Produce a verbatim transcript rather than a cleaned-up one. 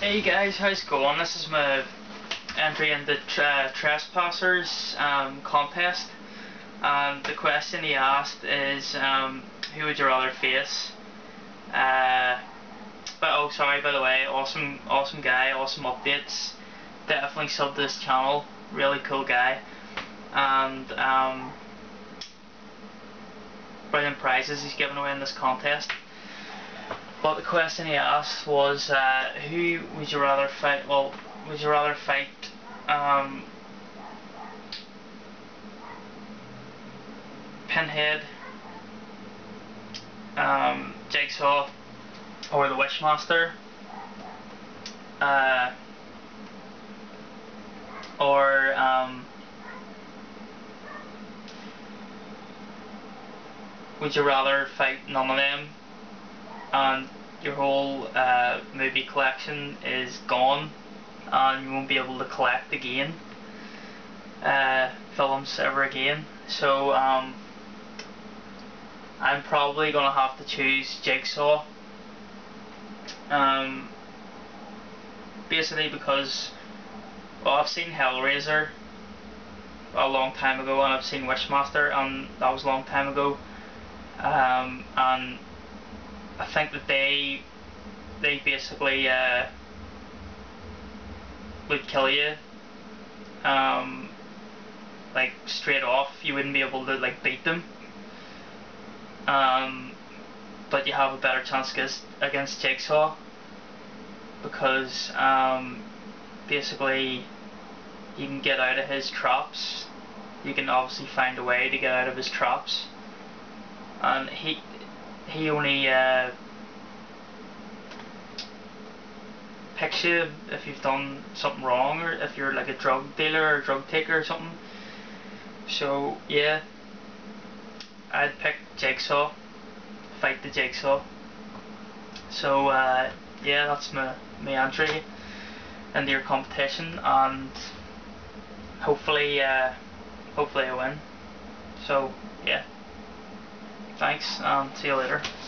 Hey guys, how's it going? This is my entry in the tra trepacers um, contest. Um, the question he asked is, um, who would you rather face? Uh, but oh, sorry, by the way, awesome, awesome guy, awesome updates. Definitely sub this channel. Really cool guy, and um, brilliant prizes he's giving away in this contest. But the question he asked was, uh, who would you rather fight? Well, would you rather fight um, Pinhead, um, Jigsaw, or the Wishmaster, uh, or um, would you rather fight none of them and your whole uh, movie collection is gone and you won't be able to collect again uh, films ever again? So um, I'm probably gonna have to choose Jigsaw, um, basically because, well, I've seen Hellraiser a long time ago and I've seen Wishmaster and that was a long time ago, um, and I think that they they basically uh, would kill you, um, like straight off. You wouldn't be able to like beat them, um, but you have a better chance against, against Jigsaw because um, basically you can get out of his traps. You can obviously find a way to get out of his traps, and he he only uh, picks you if you've done something wrong, or if you're like a drug dealer or drug taker or something. So yeah, I'd pick Jigsaw, fight the Jigsaw. So uh, yeah, that's my, my entry into your competition, and hopefully uh, hopefully I win. So yeah, thanks and see you later.